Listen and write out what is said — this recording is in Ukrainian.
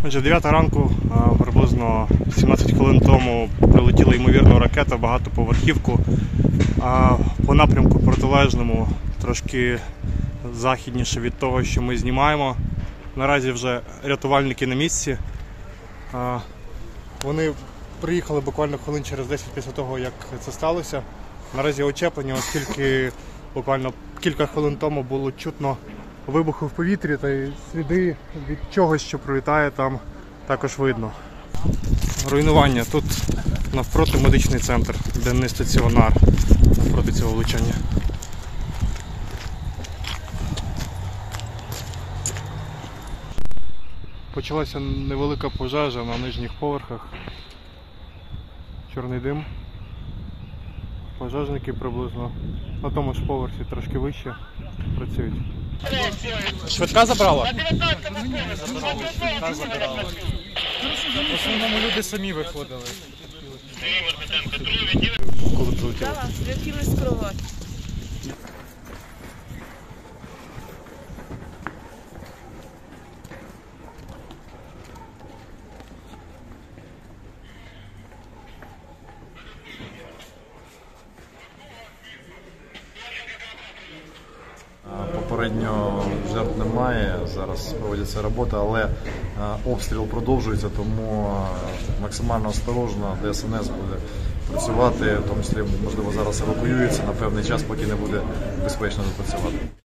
Отже, 9 ранку, приблизно 17 хвилин тому прилетіла ймовірно ракета в багатоповерхівку, по напрямку протилежному, трошки західніше від того, що ми знімаємо. Наразі вже рятувальники на місці. Вони приїхали буквально хвилин через 10 після того, як це сталося. Наразі очеплення, оскільки буквально кілька хвилин тому було чутно вибухи в повітрі, та й сліди від чогось, що пролітає, там також видно. Руйнування. Тут навпроти медичний центр, денний стаціонар, навпроти цього влучання. Почалася невелика пожежа на нижніх поверхах. Чорний дим. Пожежники приблизно на тому ж поверсі, трошки вище, працюють. Швидка забрала? Швидка забрала. В основному люди самі виходили. Коли прилетіло? Прилетіли з кровати. Попередньо жертв немає, зараз проводиться робота, але обстріл продовжується, тому максимально осторожно ДСНС буде працювати, в тому числі, можливо, зараз евакуюється на певний час, поки не буде безпечно працювати.